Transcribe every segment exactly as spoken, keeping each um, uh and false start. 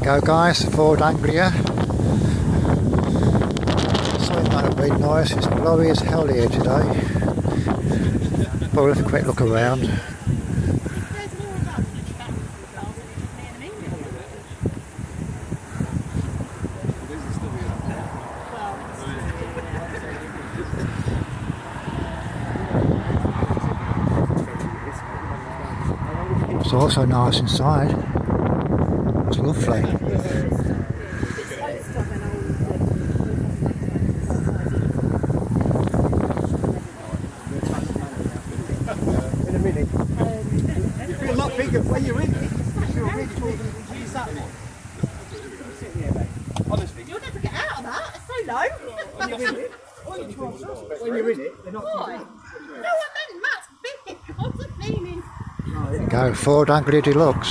Go guys, Ford Anglia. Sorry about the wind noise, it's blowy as hell here today. But we'll have a quick look around. It's also nice inside. It's lovely. In a minute. You feel a lot bigger when you're in it. You're really tall than you sat there. Sit here, mate. Honestly. You'll never get out of that. It's so low. When you're in it, when you're in it, they're not too big. No, I meant Matt's big. I wasn't meaning. There you go, Ford Anglia Deluxe.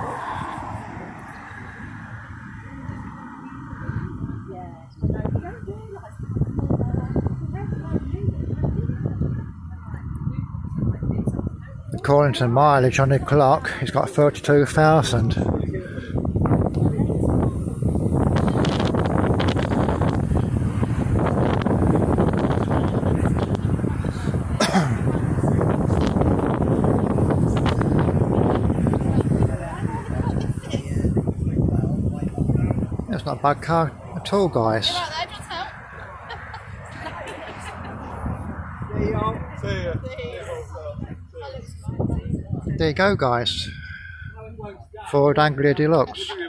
According to the mileage on the clock, it's got thirty-two thousand. That's not a bad car at all, guys. There you are. See ya. There you go, guys. Ford Anglia Deluxe.